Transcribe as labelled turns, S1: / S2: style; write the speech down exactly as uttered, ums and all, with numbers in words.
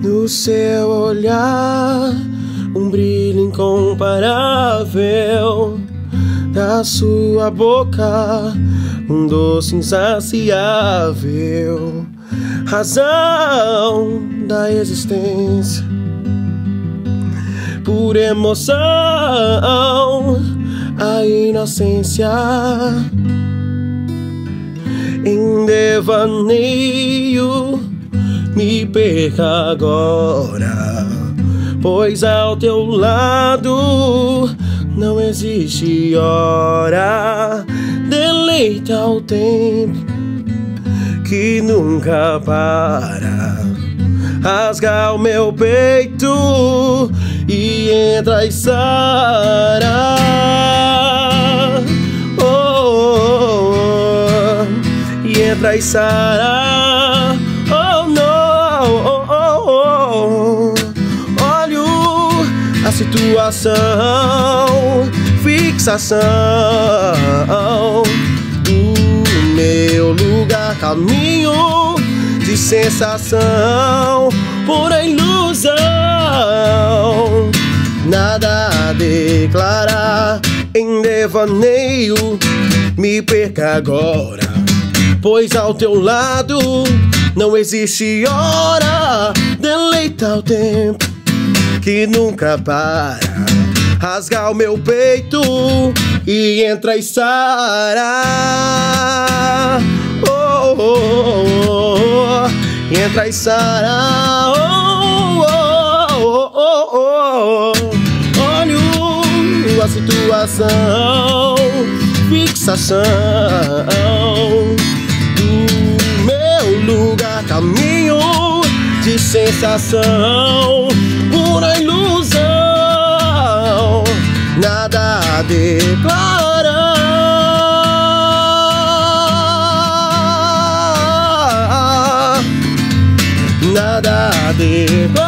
S1: No seu olhar, um brilho incomparável. Da sua boca, um doce insaciável. Razão da existência, por emoção, a inocência. Em devaneio, me perca agora, pois ao teu lado não existe hora. Deleita o tempo que nunca para, rasga o meu peito e entra e sara. Oh, oh, oh, e entra e sara. Oh, não, oh, oh, oh. Olho a situação, fixação do meu lugar, caminho de sensação, pura ilusão. Nada a declarar, em devaneio, me perca agora, pois ao teu lado não existe hora. Deleita o tempo que nunca para, rasga o meu peito e entra e sara. Oh, oh, oh, oh. Entra e sara. Oh, oh, oh, oh, oh. Olho a situação, fixação do meu lugar, caminho de sensação, pura ilusão. Nada a declarar, nada a declarar.